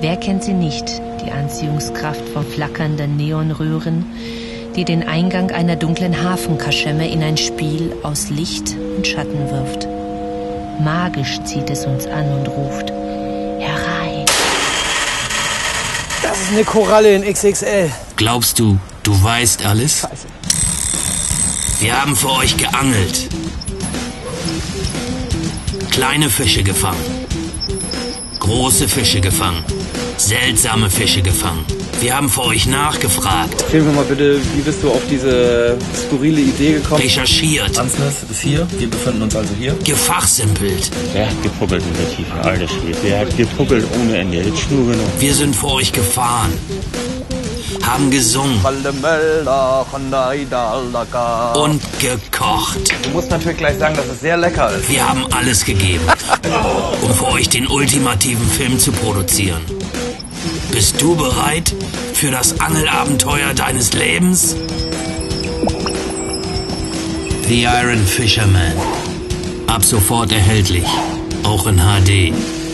Wer kennt sie nicht, die Anziehungskraft von flackernden Neonröhren, die den Eingang einer dunklen Hafenkaschemme in ein Spiel aus Licht und Schatten wirft. Magisch zieht es uns an und ruft: Herein! Das ist eine Koralle in XXL. Glaubst du, du weißt alles? Scheiße. Wir haben für euch geangelt. Kleine Fische gefangen. Große Fische gefangen. Seltsame Fische gefangen. Wir haben für euch nachgefragt. Erzähl mir mal bitte, wie bist du auf diese skurrile Idee gekommen? Recherchiert. Ansnes ist hier, wir befinden uns also hier. Gefachsimpelt. Wer hat gepuppelt in der Tiefe? Alter Schwede. Wer hat gepuppelt ohne Ende? Jetzt Schnur genug. Wir sind für euch gefahren. Haben gesungen. Und gekocht. Du musst natürlich gleich sagen, dass es sehr lecker ist. Wir haben alles gegeben, um für euch den ultimativen Film zu produzieren. Bist du bereit für das Angelabenteuer deines Lebens? The Iron Fisherman. Ab sofort erhältlich, auch in HD.